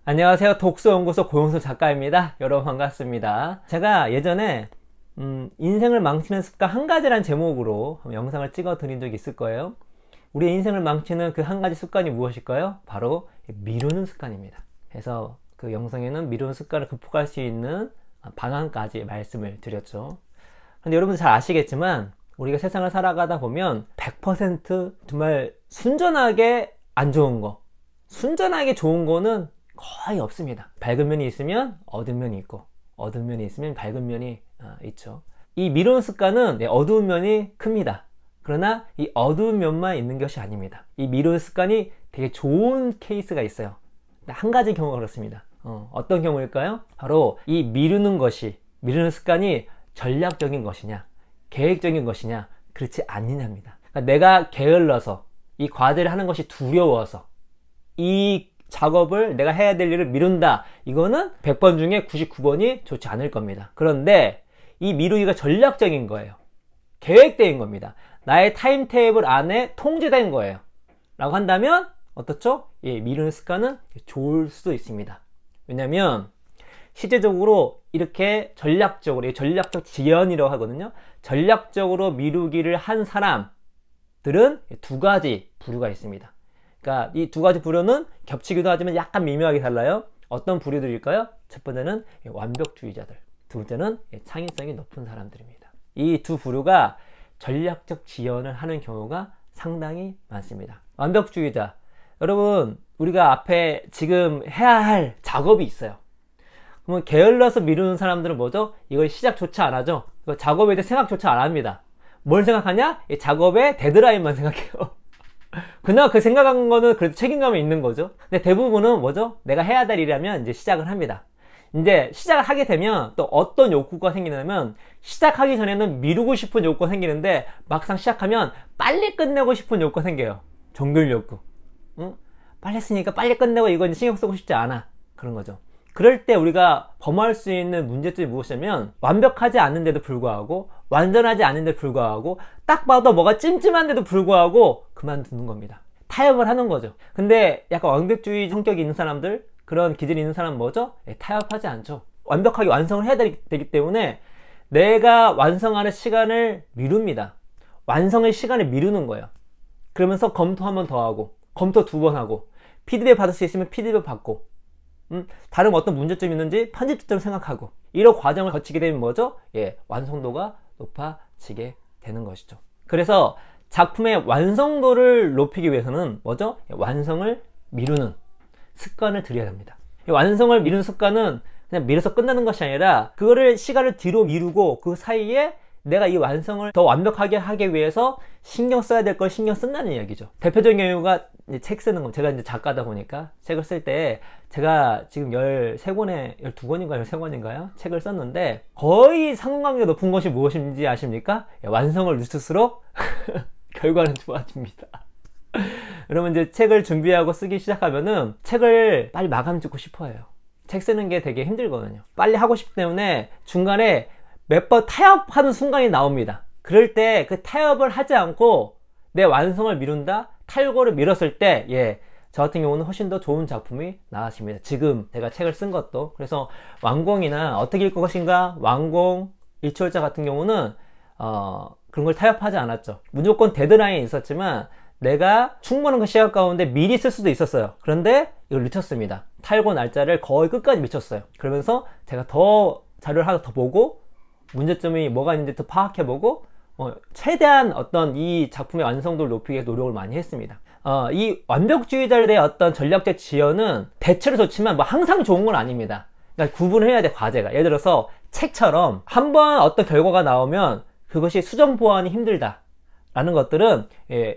안녕하세요. 독서연구소 고용수 작가입니다. 여러분 반갑습니다. 제가 예전에 인생을 망치는 습관 한 가지란 제목으로 영상을 찍어 드린 적이 있을 거예요. 우리의 인생을 망치는 그 한 가지 습관이 무엇일까요? 바로 미루는 습관입니다. 그래서 그 영상에는 미루는 습관을 극복할 수 있는 방안까지 말씀을 드렸죠. 근데 여러분들 잘 아시겠지만 우리가 세상을 살아가다 보면 100% 정말 순전하게 안 좋은 거, 순전하게 좋은 거는 거의 없습니다. 밝은 면이 있으면 어두운 면이 있고, 어두운 면이 있으면 밝은 면이 있죠. 이 미루는 습관은 어두운 면이 큽니다. 그러나 이 어두운 면만 있는 것이 아닙니다. 이 미루는 습관이 되게 좋은 케이스가 있어요. 한 가지 경우가 그렇습니다. 어떤 경우일까요? 바로 이 미루는 습관이 전략적인 것이냐, 계획적인 것이냐, 그렇지 않느냐입니다. 그러니까 내가 게을러서 이 과제를 하는 것이 두려워서 이 작업을 내가 해야 될 일을 미룬다. 이거는 100번 중에 99번이 좋지 않을 겁니다. 그런데 이 미루기가 전략적인 거예요. 계획된 겁니다. 나의 타임테이블 안에 통제된 거예요. 라고 한다면 어떻죠? 미루는 습관은 좋을 수도 있습니다. 왜냐면 실제적으로 이렇게 전략적 지연이라고 하거든요. 전략적으로 미루기를 한 사람들은 두 가지 부류가 있습니다. 그러니까 이 두 가지 부류는 겹치기도 하지만 약간 미묘하게 달라요. 어떤 부류들일까요? 첫 번째는 완벽주의자들, 두 번째는 창의성이 높은 사람들입니다. 이 두 부류가 전략적 지연을 하는 경우가 상당히 많습니다. 완벽주의자, 여러분 우리가 앞에 지금 해야 할 작업이 있어요. 그러면 게을러서 미루는 사람들은 뭐죠? 이걸 시작조차 안 하죠. 작업에 대해 생각조차 안 합니다. 뭘 생각하냐? 이 작업의 데드라인만 생각해요. 그나마 그 생각한 거는 그래도 책임감이 있는 거죠. 근데 대부분은 뭐죠? 내가 해야 될 일이라면 이제 시작을 합니다. 이제 시작을 하게 되면 또 어떤 욕구가 생기냐면, 시작하기 전에는 미루고 싶은 욕구가 생기는데 막상 시작하면 빨리 끝내고 싶은 욕구가 생겨요. 정글 욕구. 빨리 했으니까 빨리 끝내고 이건 신경 쓰고 싶지 않아. 그런 거죠. 그럴 때 우리가 범할 수 있는 문제점이 무엇이냐면, 완벽하지 않은데도 불구하고, 완전하지 않은데도 불구하고, 딱 봐도 뭐가 찜찜한데도 불구하고 그만두는 겁니다. 타협을 하는 거죠. 근데 약간 완벽주의 성격이 있는 사람들, 그런 기질이 있는 사람은 뭐죠? 타협하지 않죠. 완벽하게 완성을 해야 되기 때문에 내가 완성하는 시간을 미룹니다. 완성의 시간을 미루는 거예요. 그러면서 검토 한 번 더 하고, 검토 두 번 하고, 피드백 받을 수 있으면 피드백 받고, 다른 어떤 문제점이 있는지 편집점을 생각하고, 이런 과정을 거치게 되면 뭐죠? 완성도가 높아지게 되는 것이죠. 그래서 작품의 완성도를 높이기 위해서는 뭐죠? 완성을 미루는 습관을 들여야 합니다. 완성을 미루는 습관은 그냥 미뤄서 끝나는 것이 아니라, 그거를 시간을 뒤로 미루고 그 사이에 내가 이 완성을 더 완벽하게 하기 위해서 신경 써야 될 걸 신경 쓴다는 이야기죠. 대표적인 경우가 이제 책 쓰는 거. 제가 이제 작가다 보니까 책을 쓸 때 제가 지금 12권인가요? 13권인가요? 책을 썼는데 거의 상관관계가 높은 것이 무엇인지 아십니까? 완성을 늦출수록 결과는 좋아집니다. 그러면 이제 책을 준비하고 쓰기 시작하면은 책을 빨리 마감 짓고 싶어 해요. 책 쓰는 게 되게 힘들거든요. 빨리 하고 싶기 때문에 중간에 몇 번 타협하는 순간이 나옵니다. 그럴 때 그 타협을 하지 않고 내 완성을 미룬다, 탈고를 미뤘을 때, 저 같은 경우는 훨씬 더 좋은 작품이 나왔습니다. 지금 제가 책을 쓴 것도. 그래서 완공이나 어떻게 읽을 것인가, 완공, 일초월자 같은 경우는 그런 걸 타협하지 않았죠. 무조건 데드라인이 있었지만 내가 충분한 그 시간 가운데 미리 쓸 수도 있었어요. 그런데 이걸 늦췄습니다. 탈고 날짜를 거의 끝까지 미쳤어요. 그러면서 제가 더 자료를 하나 더 보고, 문제점이 뭐가 있는지 더 파악해보고, 최대한 어떤 이 작품의 완성도를 높이기 위해 노력을 많이 했습니다. 이 완벽주의자들의 어떤 전략적 지연은 대체로 좋지만 항상 좋은 건 아닙니다. 그러니까 구분을 해야 돼, 과제가. 예를 들어서 책처럼 한번 어떤 결과가 나오면 그것이 수정 보완이 힘들다 라는 것들은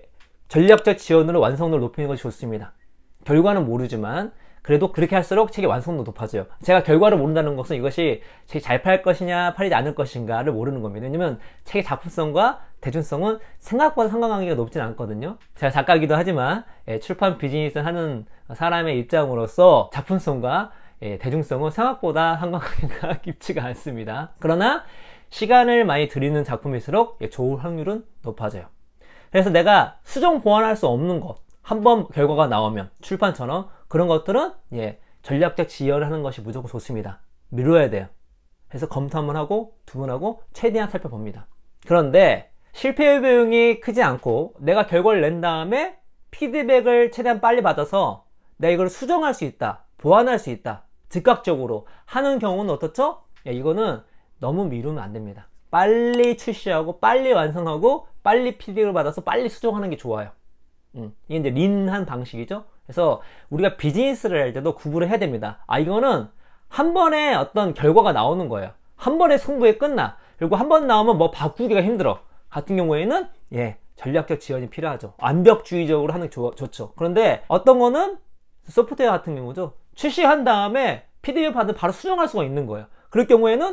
전략적 지연으로 완성도를 높이는 것이 좋습니다. 결과는 모르지만 그래도 그렇게 할수록 책의 완성도 높아져요. 제가 결과를 모른다는 것은 이것이 책이 잘 팔 것이냐 팔리지 않을 것인가를 모르는 겁니다. 왜냐면 책의 작품성과 대중성은 생각보다 상관관계가 높진 않거든요. 제가 작가이기도 하지만 출판 비즈니스 하는 사람의 입장으로서 작품성과 대중성은 생각보다 상관관계가 깊지가 않습니다. 그러나 시간을 많이 들이는 작품일수록 좋을 확률은 높아져요. 그래서 내가 수정 보완할 수 없는 것, 한번 결과가 나오면 출판처럼 그런 것들은 전략적 지연을 하는 것이 무조건 좋습니다. 미뤄야 돼요. 그래서 검토 한번 하고 두 번 하고 최대한 살펴봅니다. 그런데 실패 비용이 크지 않고 내가 결과를 낸 다음에 피드백을 최대한 빨리 받아서 내가 이걸 수정할 수 있다, 보완할 수 있다, 즉각적으로 하는 경우는 어떻죠? 이거는 너무 미루면 안 됩니다. 빨리 출시하고 빨리 완성하고 빨리 피드백을 받아서 빨리 수정하는 게 좋아요. 이게 이제 린한 방식이죠. 그래서 우리가 비즈니스를 할 때도 구분을 해야 됩니다. 이거는 한 번에 어떤 결과가 나오는 거예요. 한 번에 승부에 끝나. 그리고 한 번 나오면 뭐 바꾸기가 힘들어. 같은 경우에는 전략적 지원이 필요하죠. 완벽주의적으로 하는 게 좋죠. 그런데 어떤 거는 소프트웨어 같은 경우죠. 출시한 다음에 피드백 받으면 바로 수정할 수가 있는 거예요. 그럴 경우에는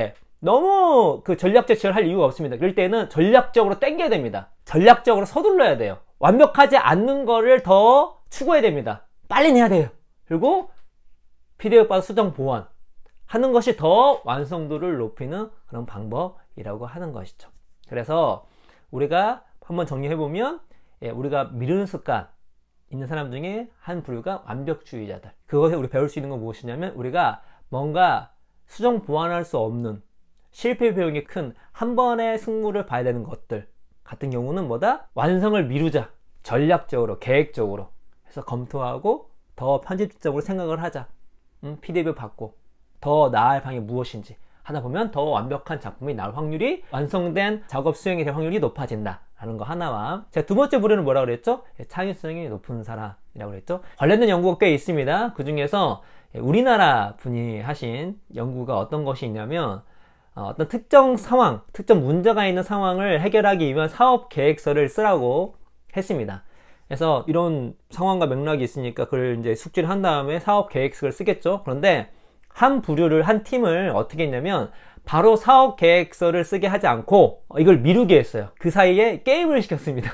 너무 그 전략적 지원을 할 이유가 없습니다. 그럴 때는 전략적으로 당겨야 됩니다. 전략적으로 서둘러야 돼요. 완벽하지 않는 거를 더 추구해야 됩니다. 빨리 내야 돼요. 그리고 피드백 받아 수정 보완 하는 것이 더 완성도를 높이는 그런 방법이라고 하는 것이죠. 그래서 우리가 한번 정리해보면 우리가 미루는 습관 있는 사람 중에 한 부류가 완벽주의자들. 그것에 우리 배울 수 있는 건 무엇이냐면 우리가 뭔가 수정 보완할 수 없는 실패 비용이 큰 한 번의 승부를 봐야 되는 것들 같은 경우는 뭐다? 완성을 미루자. 전략적으로 계획적으로 해서 검토하고 더 편집적으로 생각을 하자. 피드백 받고 더 나아할 방향이 무엇인지 하다 보면 더 완벽한 작품이 나올 확률이, 완성된 작업 수행이 될 확률이 높아진다 라는 거 하나와, 제가 두 번째 부류는 뭐라고 그랬죠? 창의성이 높은 사람이라고 그랬죠. 관련된 연구가 꽤 있습니다. 그 중에서 우리나라 분이 하신 연구가 어떤 것이 있냐면 어떤 특정 상황, 특정 문제가 있는 상황을 해결하기 위한 사업 계획서를 쓰라고 했습니다. 그래서 이런 상황과 맥락이 있으니까 그걸 이제 숙지를 한 다음에 사업 계획서를 쓰겠죠. 그런데 한 부류를, 한 팀을 어떻게 했냐면 바로 사업 계획서를 쓰게 하지 않고 이걸 미루게 했어요. 그 사이에 게임을 시켰습니다.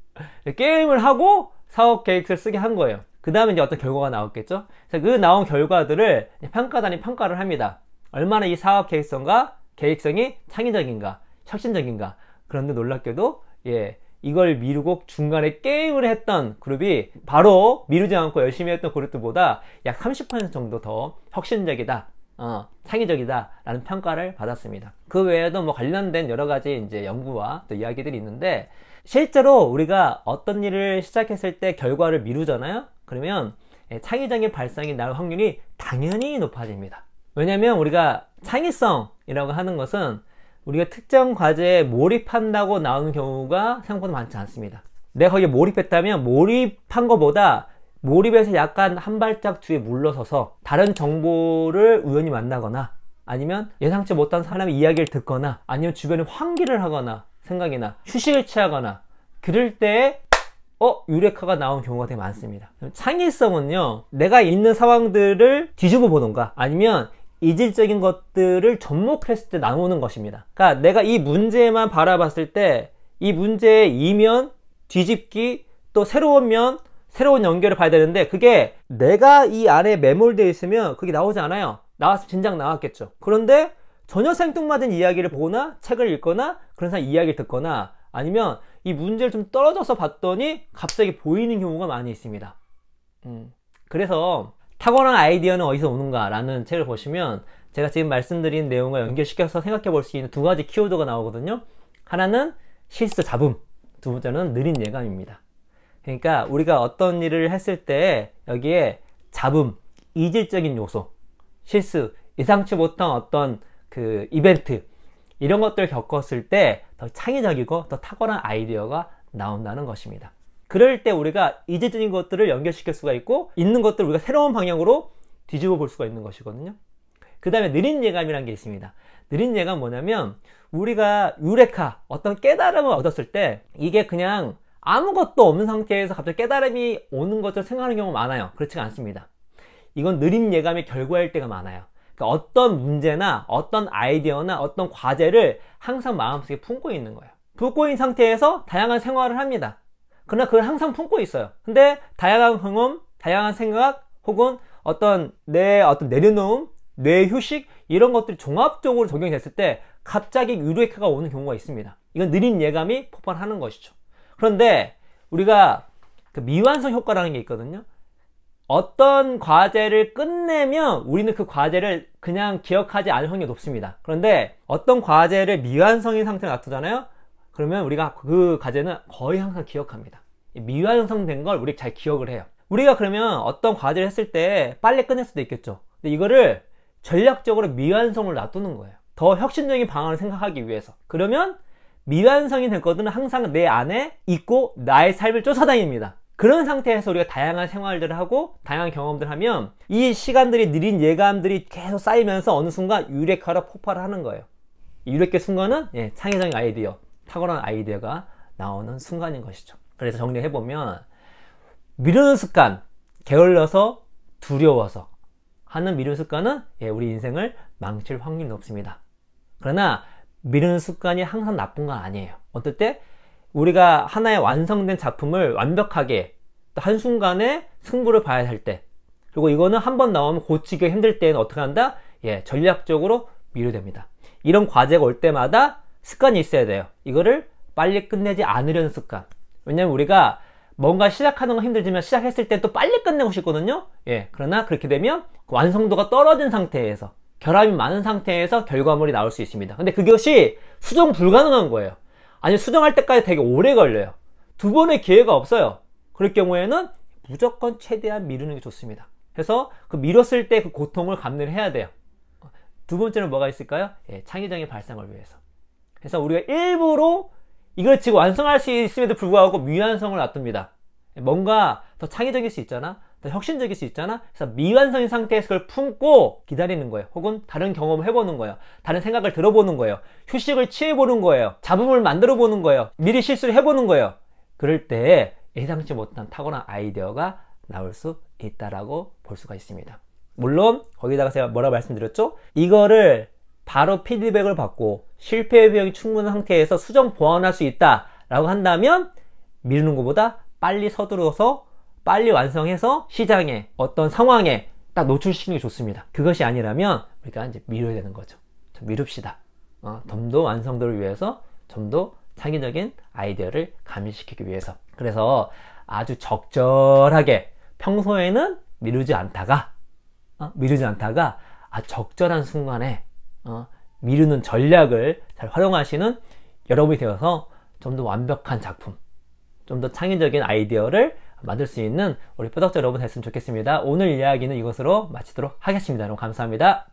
게임을 하고 사업 계획서를 쓰게 한 거예요. 그 다음에 이제 어떤 결과가 나왔겠죠. 그래서 그 나온 결과들을 평가단이 평가를 합니다. 얼마나 이 사업 계획성이 창의적인가, 혁신적인가. 그런데 놀랍게도 이걸 미루고 중간에 게임을 했던 그룹이 바로 미루지 않고 열심히 했던 그룹들보다 약 30% 정도 더 혁신적이다, 창의적이다 라는 평가를 받았습니다. 그 외에도 뭐 관련된 여러 가지 이제 연구와 또 이야기들이 있는데, 실제로 우리가 어떤 일을 시작했을 때 결과를 미루잖아요. 그러면 창의적인 발상이 나올 확률이 당연히 높아집니다. 왜냐면 우리가 창의성이라고 하는 것은 우리가 특정 과제에 몰입한다고 나오는 경우가 생각보다 많지 않습니다. 내가 거기에 몰입했다면 몰입한 것보다 몰입해서 약간 한 발짝 뒤에 물러서서 다른 정보를 우연히 만나거나, 아니면 예상치 못한 사람의 이야기를 듣거나, 아니면 주변에 환기를 하거나, 생각이나 휴식을 취하거나, 그럴 때 유레카가 나온 경우가 되게 많습니다. 창의성은요, 내가 있는 상황들을 뒤집어 보던가 아니면 이질적인 것들을 접목했을 때 나오는 것입니다. 그러니까 내가 이 문제만 바라봤을 때 이 문제의 이면, 뒤집기, 또 새로운 면, 새로운 연결을 봐야 되는데, 그게 내가 이 안에 매몰되어 있으면 그게 나오지 않아요. 나왔으면 진작 나왔겠죠. 그런데 전혀 생뚱맞은 이야기를 보거나 책을 읽거나 그런 사람 이야기를 듣거나, 아니면 이 문제를 좀 떨어져서 봤더니 갑자기 보이는 경우가 많이 있습니다. 그래서 타고난 아이디어는 어디서 오는가 라는 책을 보시면 제가 지금 말씀드린 내용과 연결시켜서 생각해 볼 수 있는 두 가지 키워드가 나오거든요. 하나는 실수 잡음, 두 번째는 느린 예감입니다. 그러니까 우리가 어떤 일을 했을 때 여기에 잡음, 이질적인 요소, 실수, 예상치 못한 어떤 그 이벤트, 이런 것들을 겪었을 때 더 창의적이고 더 탁월한 아이디어가 나온다는 것입니다. 그럴 때 우리가 이질적인 것들을 연결시킬 수가 있고, 있는 것들을 우리가 새로운 방향으로 뒤집어 볼 수가 있는 것이거든요. 그 다음에 느린 예감이라는 게 있습니다. 느린 예감은 뭐냐면, 우리가 유레카, 어떤 깨달음을 얻었을 때 이게 그냥 아무것도 없는 상태에서 갑자기 깨달음이 오는 것처럼 생각하는 경우가 많아요. 그렇지가 않습니다. 이건 느린 예감의 결과일 때가 많아요. 그러니까 어떤 문제나 어떤 아이디어나 어떤 과제를 항상 마음속에 품고 있는 거예요. 품고 있는 상태에서 다양한 생활을 합니다. 그러나 그걸 항상 품고 있어요. 근데 다양한 경험, 다양한 생각, 혹은 어떤 내려놓음, 뇌 휴식, 이런 것들이 종합적으로 적용이 됐을 때 갑자기 유레카가 오는 경우가 있습니다. 이건 느린 예감이 폭발하는 것이죠. 그런데 우리가 그 미완성 효과라는 게 있거든요. 어떤 과제를 끝내면 우리는 그 과제를 그냥 기억하지 않을 확률이 높습니다. 그런데 어떤 과제를 미완성인 상태로 놔두잖아요. 그러면 우리가 그 과제는 거의 항상 기억합니다. 미완성된 걸 우리가 잘 기억을 해요. 우리가 그러면 어떤 과제를 했을 때 빨리 끝낼 수도 있겠죠. 근데 이거를 전략적으로 미완성을 놔두는 거예요. 더 혁신적인 방안을 생각하기 위해서. 그러면 미완성이 된 것들은 항상 내 안에 있고 나의 삶을 쫓아다닙니다. 그런 상태에서 우리가 다양한 생활들을 하고 다양한 경험들을 하면 이 시간들이 느린 예감들이 계속 쌓이면서 어느 순간 유레카로 폭발을 하는 거예요. 이 유레카 순간은 창의적인 아이디어, 탁월한 아이디어가 나오는 순간인 것이죠. 그래서 정리해보면 미루는 습관, 게을러서 두려워서 하는 미루는 습관은 우리 인생을 망칠 확률이 높습니다. 그러나 미루는 습관이 항상 나쁜 건 아니에요. 어떨 때 우리가 하나의 완성된 작품을 완벽하게 한순간에 승부를 봐야 할 때, 그리고 이거는 한번 나오면 고치기 힘들 때는 어떻게 한다? 전략적으로 미루됩니다. 이런 과제가 올 때마다 습관이 있어야 돼요. 이거를 빨리 끝내지 않으려는 습관. 왜냐면 우리가 뭔가 시작하는 건 힘들지만 시작했을 때 또 빨리 끝내고 싶거든요. 그러나 그렇게 되면 완성도가 떨어진 상태에서, 결함이 많은 상태에서 결과물이 나올 수 있습니다. 근데 그것이 수정 불가능한 거예요. 아니, 수정할 때까지 되게 오래 걸려요. 두 번의 기회가 없어요. 그럴 경우에는 무조건 최대한 미루는 게 좋습니다. 그래서 그 미뤘을 때 그 고통을 감내를 해야 돼요. 두 번째는 뭐가 있을까요? 창의적인 발상을 위해서. 그래서 우리가 일부러 이걸 지금 완성할 수 있음에도 불구하고 미완성을 놔둡니다. 뭔가 더 창의적일 수 있잖아, 더 혁신적일 수 있잖아. 그래서 미완성인 상태에서 그걸 품고 기다리는 거예요. 혹은 다른 경험을 해보는 거예요. 다른 생각을 들어보는 거예요. 휴식을 취해보는 거예요. 잡음을 만들어 보는 거예요. 미리 실수를 해보는 거예요. 그럴 때 예상치 못한 탁월한 아이디어가 나올 수 있다라고 볼 수가 있습니다. 물론 거기다가 제가 뭐라고 말씀드렸죠? 이거를 바로 피드백을 받고 실패 비용이 충분한 상태에서 수정 보완할 수 있다라고 한다면 미루는 것보다 빨리 서두르서 빨리 완성해서 시장에, 어떤 상황에 딱 노출시키는 게 좋습니다. 그것이 아니라면 우리가 이제 미뤄야 되는 거죠. 좀 미룹시다. 좀 더 완성도를 위해서, 좀 더 창의적인 아이디어를 가미시키기 위해서. 그래서 아주 적절하게 평소에는 미루지 않다가 적절한 순간에 미루는 전략을 잘 활용하시는 여러분이 되어서 좀 더 완벽한 작품, 좀 더 창의적인 아이디어를 만들 수 있는 우리 뼈덕자 여러분 됐으면 좋겠습니다. 오늘 이야기는 이것으로 마치도록 하겠습니다. 여러분 감사합니다.